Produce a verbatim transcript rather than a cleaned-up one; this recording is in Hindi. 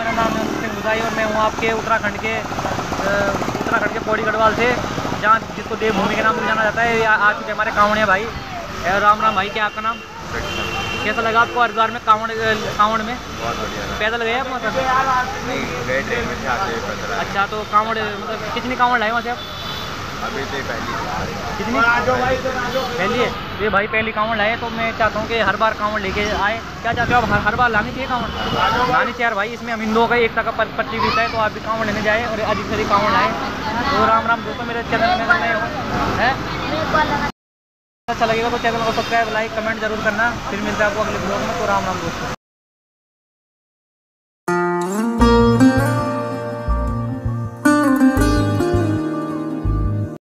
मेरा नाम है अनुज सिंह बुदाई और मैं हूँ आपके उत्तराखंड के उत्तराखंड के पौड़ी गढ़वाल से, जहाँ जिसको देवभूमि के नाम से जाना जाता है। आ चुके हमारे कांवड़िया भाई। राम राम भाई, क्या आपका नाम? कैसा लगा आपको हरिद्वार में कांवड़ कांवड़ में? बहुत बढ़िया। पैदल गए आप मतलब? नहीं गए, ट्रेन में से आते हुए पैदल आए। अच्छा, तो कांवड़ मतलब कितनी कांवड़ लाए वहाँ से आप? अभी तो पहली कितनी पहली है? ये भाई पहली कांवड़ लाए, तो मैं चाहता हूँ कि हर बार कांवड़ लेके आए। क्या चाहते हो आप, हर, हर बार लानी चाहिए कांवड़? लानी चाहिए भाई। इसमें हम हिंदुओं का एकता का पट्टी बीता है, तो आप भी कांवड़ लेने जाए और अधिक से अधिक कांवड़ लाए। तो राम राम दोस्तों, मेरे चैनल में नए हो है, अच्छा लगेगा तो चैनल को सब्सक्राइब, लाइक, कमेंट जरूर करना। फिर मिलता है आपको अगले ब्लॉग में। तो राम राम दोस्तों।